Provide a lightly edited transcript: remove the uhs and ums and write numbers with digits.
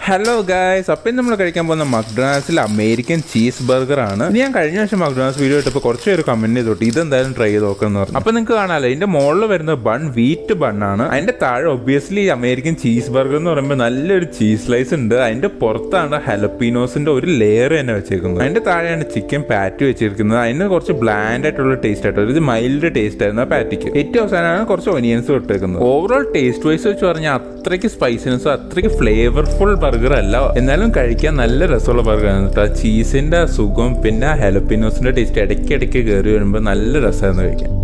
Hello guys, അപ്പോൾ നമ്മൾ കഴിക്കാൻ പോകുന്ന McDonald's അമേരിക്കൻ ചീസ് ബർഗർ ആണ്. ഞാൻ കഴിഞ്ഞ വർഷം McDonald's വീഡിയോ ഇട്ടപ്പോൾ കുറച്ച് പേര് കമന്റ് ചെയ്തോട്ട് ഇതെന്തായാലും ട്രൈ ചെയ്ത് നോക്കാന്ന് പറഞ്ഞു. അപ്പോൾ നിങ്ങൾക്ക് കാണാമല്ലോ ഇതിന്റെ മുകളിൽ വരുന്ന ബൺ വീറ്റ് ബൺ ആണ്. അതിന്റെ താഴെ ഒബ്വിയസ്ലി അമേരിക്കൻ ചീസ് ബർഗർ എന്ന് പറയുമ്പോൾ നല്ലൊരു ചീസ് സ്ലൈസ് ഉണ്ട്. അതിന്റെ പുറത്താണ് ഹലപ്പീനോസിന്റെ ഒരു ലെയർ തന്നെ വെച്ചേക്കുന്നത്. അതിന്റെ താഴെയാണ് ചിക്കൻ പാറ്റി വെച്ചിരിക്കുന്നത്. അതിന് കുറച്ച് ബ്ലാൻഡ് ആയിട്ടുള്ള ടേസ്റ്റ് ആയിട്ട് ഇത് മൈൽഡ് ടേസ്റ്റ് ആയിരുന്നു ആ പാറ്റിക്ക്. ഏറ്റവും അവസാനമാണ് കുറച്ച് ഒനിയൻസ് ഇട്ടേക്കുന്നത്. ഓവറോൾ ടേസ്റ്റ് വൈസ് വെച്ച് പറഞ്ഞാൽ അത്രയ്ക്ക് സ്പൈസിനെസ്സും അത്രയ്ക്ക് ഫ്ലേവർഫുൾ ബർഗർ അല്ല, എന്നാലും കഴിക്കാൻ നല്ല രസമുള്ള ബർഗറാണ് കേട്ടോ. ചീസിന്റെ സുഖം പിന്നെ ഹലപ്പിനോസിന്റെ ടേസ്റ്റ് ഇടയ്ക്കിടയ്ക്ക് കയറി വരുമ്പോൾ നല്ല രസമായിരുന്നു കഴിക്കാൻ.